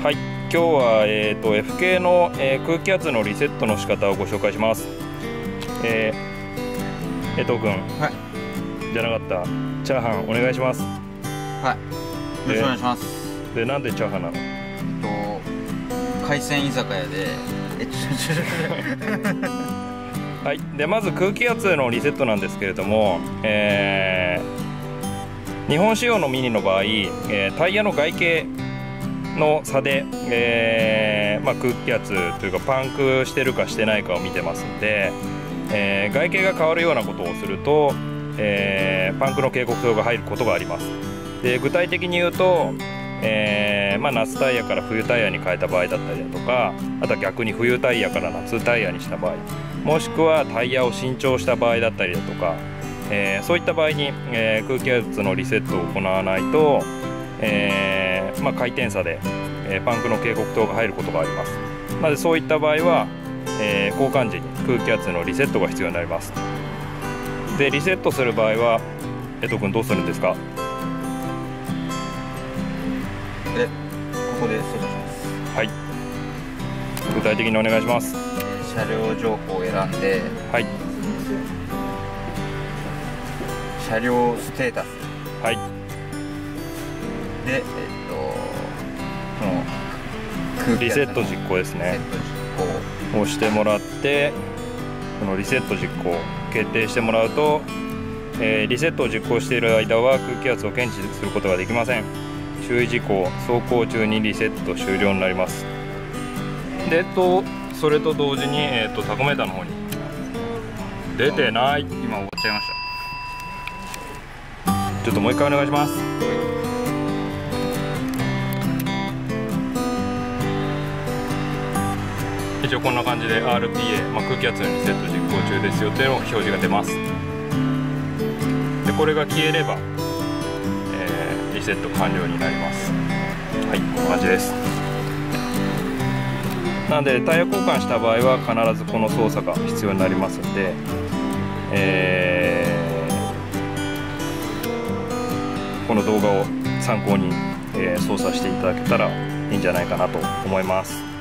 はい、今日は、F 系の、空気圧のリセットの仕方をご紹介します。江藤君、 はい、 じゃなかったチャーハンお願いします。 はい、よろしくお願いします。 で、なんでチャーハンなの？ 海鮮居酒屋ではい、でまず空気圧のリセットなんですけれども、日本仕様のミニの場合、タイヤの外形の差で、空気圧というかパンクしてるかしてないかを見てますんで、外形が変わるようなことをすると、パンクの警告灯が入ることがあります。で具体的に言うと、夏タイヤから冬タイヤに変えた場合だったりだとか、あとは逆に冬タイヤから夏タイヤにした場合、もしくはタイヤを新調した場合だったりだとか、そういった場合に、空気圧のリセットを行わないと、回転差で、パンクの警告灯が入ることがあります。なのでそういった場合は、交換時に空気圧のリセットが必要になります。でリセットする場合は江藤君どうするんですか？ ここで操作します。 はい、具体的にお願いします。 車両情報を選んで、 はい、 車両ステータス、 はい、 でその空気圧のリセット実行ですね。 リセット実行をしてもらって、このリセット実行を決定してもらうと、リセットを実行している間は空気圧を検知することができません。注意事項、走行中にリセット終了になります。でそれと同時に、タコメーターの方に出てない。 今終わっちゃいました。 ちょっともう一回お願いします。一応こんな感じで RPA、空気圧のリセット実行中ですよっていうの表示が出ます。でこれが消えれば、リセット完了になります。はい、こんな感じです。なのでタイヤ交換した場合は必ずこの操作が必要になりますので、この動画を参考に、操作していただけたらいいんじゃないかなと思います。